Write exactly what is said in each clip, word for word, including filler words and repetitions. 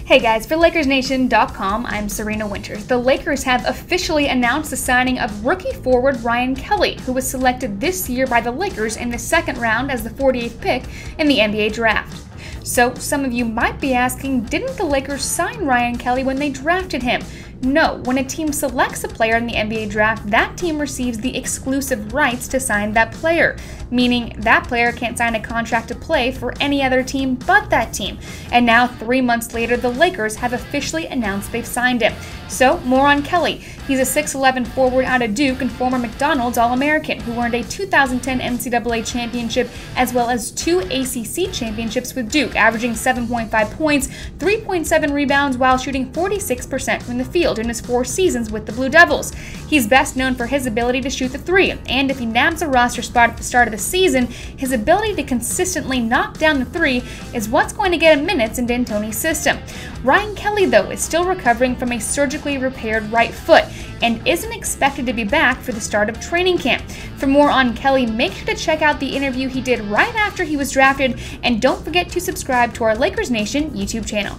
Hey guys, for Lakers Nation dot com, I'm Serena Winters. The Lakers have officially announced the signing of rookie forward Ryan Kelly, who was selected this year by the Lakers in the second round as the forty-eighth pick in the N B A draft. So, some of you might be asking, didn't the Lakers sign Ryan Kelly when they drafted him? No, when a team selects a player in the N B A draft, that team receives the exclusive rights to sign that player, meaning that player can't sign a contract to play for any other team but that team. And now, three months later, the Lakers have officially announced they've signed him. So, more on Kelly. He's a six eleven forward out of Duke and former McDonald's All-American who earned a two thousand ten N C double A championship as well as two A C C championships with Duke, averaging seven point five points, three point seven rebounds while shooting forty-six percent from the field in his four seasons with the Blue Devils. He's best known for his ability to shoot the three, and if he nabs a roster spot at the start of the season, his ability to consistently knock down the three is what's going to get him minutes in D'Antoni's system. Ryan Kelly, though, is still recovering from a surgically repaired right foot and isn't expected to be back for the start of training camp. For more on Kelly, make sure to check out the interview he did right after he was drafted, and don't forget to subscribe to our Lakers Nation YouTube channel.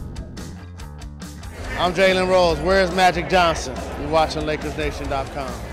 I'm Jalen Rose. Where's Magic Johnson? You're watching Lakers Nation dot com.